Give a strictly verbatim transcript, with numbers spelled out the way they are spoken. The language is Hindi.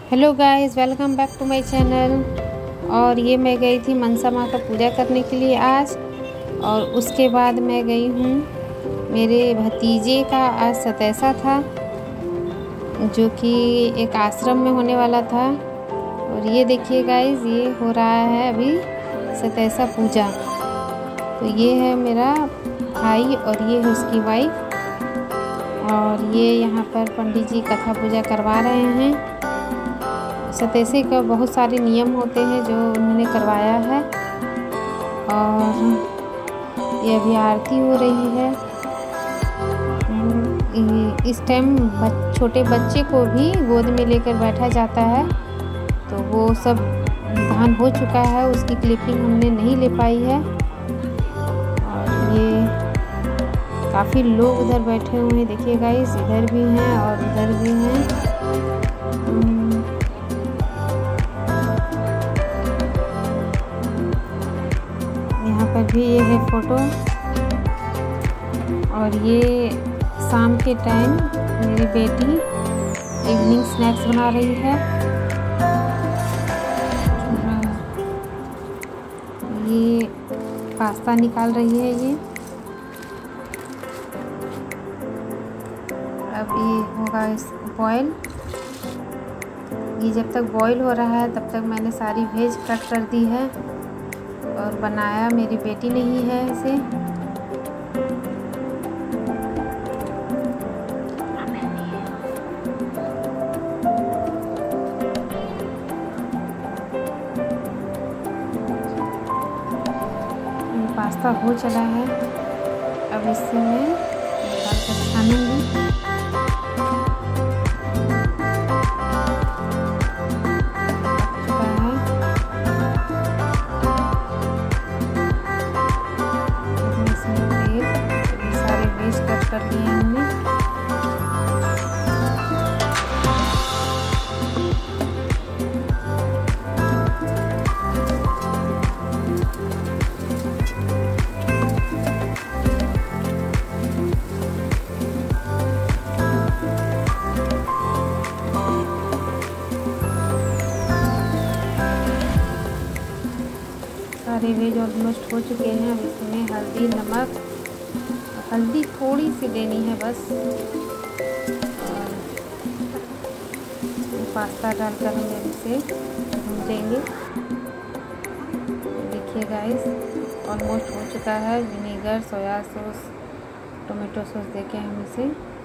Hello guys, welcome back to my channel. और ये मैं गई थी मनसा माँ का पूजा करने के लिए आज, और उसके बाद मैं गई हूँ। मेरे भतीजे का आज सतैसा था, जो कि एक आश्रम में होने वाला था। और ये देखिए गाइस, ये हो रहा है अभी सतैसा पूजा। तो ये है मेरा भाई और ये है उसकी वाइफ, और ये यहाँ पर पंडित जी कथा पूजा करवा रहे हैं। सतैसे का बहुत सारे नियम होते हैं जो उन्होंने करवाया है। और ये अभी आरती हो रही है। इस टाइम छोटे बच्चे को भी गोद में लेकर बैठा जाता है, तो वो सब विधान हो चुका है। उसकी क्लिपिंग हमने नहीं ले पाई है। और ये काफ़ी लोग उधर बैठे हुए हैं, देखिए गाइस, इधर भी हैं और इधर भी हैं। यहाँ पर भी ये है फोटो। और ये शाम के टाइम मेरी बेटी इवनिंग स्नैक्स बना रही है। ये पास्ता निकाल रही है। ये अब ये होगा इस बॉयल। ये जब तक बॉईल हो रहा है तब तक मैंने सारी वेज कट कर दी है, और बनाया मेरी बेटी ने ही है इसे। पास्ता हो चला है, अब इससे मैं निकाल कर छानूंगी। कर लिए हमने। सारे वेज ऑलमोस्ट हो चुके हैं। अब इसमें हल्दी, नमक, हल्दी थोड़ी सी देनी है बस, और पास्ता डालकर हम इसे भून देंगे। देखिए गाइस, ऑलमोस्ट हो चुका है। Vinegar, soya sauce, tomato sauce देके हम इसे